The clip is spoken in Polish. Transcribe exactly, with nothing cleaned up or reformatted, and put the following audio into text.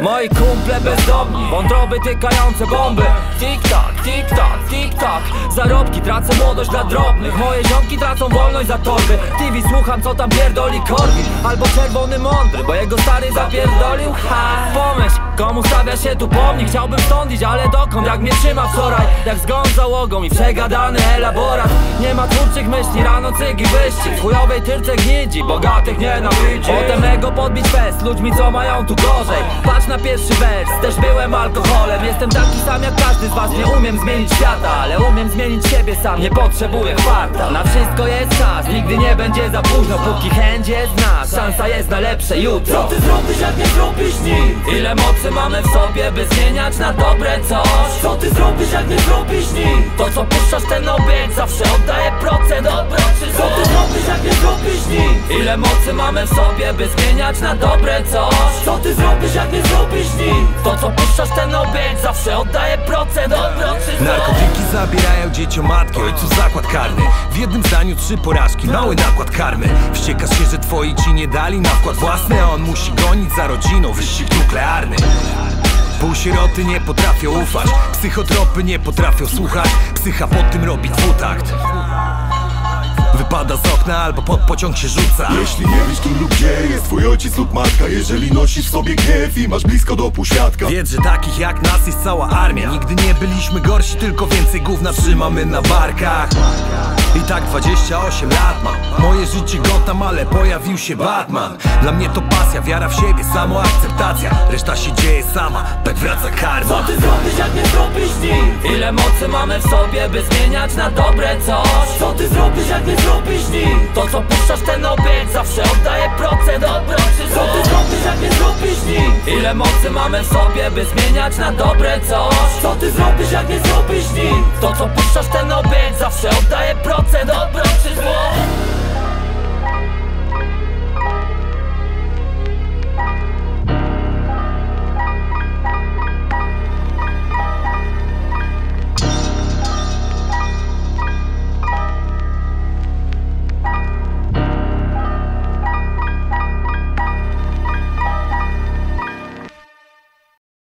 Moi kumple bezdomni, wątroby tykające bomby. Tik-tak, tik-tak, tik-tak. Zarobki tracą młodość dla drobnych. Moje ziomki tracą wolność za torby. T V słucham co tam pierdoli Korwin. Albo czerwony mądry, bo jego stary zapierdolił. Ha, pomyśl, komu stawia się tu pomnik? Chciałbym stąd iść, ale dokąd? Jak mnie trzyma wczoraj, jak zgon z załogą i przegadany elaborat. Nie ma twórczych myśli, rano cygi wyścig. W chujowej tyrce gnidzi, bogatych nienawidzi. Potem ego podbić fest, ludźmi co mają tu gorzej. Patrz na pierwszy wers, też byłem alkoholem. Jestem taki sam jak każdy z was, nie umiem zmienić świata, ale umiem zmienić siebie sam, nie potrzebuję kwarta. Na wszystko jest czas, nigdy nie będzie za późno. Póki chęć jest nas, szansa jest na lepsze jutro. Co ty zrobisz jak nie zrobisz nic? Ile mocy mamy w sobie, by zmieniać na dobre coś? Co ty zrobisz jak nie zrobisz nic? To co puszczasz ten obiekt zawsze oddaje procent. Dobro czy Co ty zrobisz jak nie zrobisz nic? Ile mocy mamy w sobie, by zmieniać na dobre coś? Co ty zrobisz jak nie zrobisz nic? To co puszczasz ten obiekt zawsze oddaje procent. Dobro czy Narkotyki zabierają dzieciom matki, ojcu zakład karny. W jednym zdaniu trzy porażki, mały nakład karmy. Wściekasz się, że twoi ci nie dali na wkład własny, a on musi gonić za rodziną, wyścig nuklearny. Półsieroty nie potrafią ufać, psychotropy nie potrafią słuchać. Psycha pod tym robi dwutakt. Wypada z okna albo pod pociąg się rzuca. Jeśli nie wiesz kim lub gdzie jest twój ojciec lub matka, jeżeli nosisz w sobie gniew i masz blisko do półświadka, wiedz, że takich jak nas jest cała armia. Nigdy nie byliśmy gorsi, tylko więcej gówna trzymamy na barkach. I tak dwadzieścia osiem lat mam. Moje życie Gotham, ale pojawił się Batman. Dla mnie to pasja, wiara w siebie, samoakceptacja. Reszta się dzieje sama, tak wraca karma. Co ty zrobisz jak nie zrobisz nic? Ile mocy mamy w sobie, by zmieniać na dobre coś? Co ty zrobisz jak nie zrobisz nic? To co puszczasz ten obiekt zawsze oddaje procent. Dobro czy Co ty zrobisz jak nie zrobisz nic? Ile mocy mamy w sobie, by zmieniać na dobre coś? Co ty zrobisz jak nie zrobisz nic? To co puszczasz ten obiekt zawsze oddaje procent. Dobro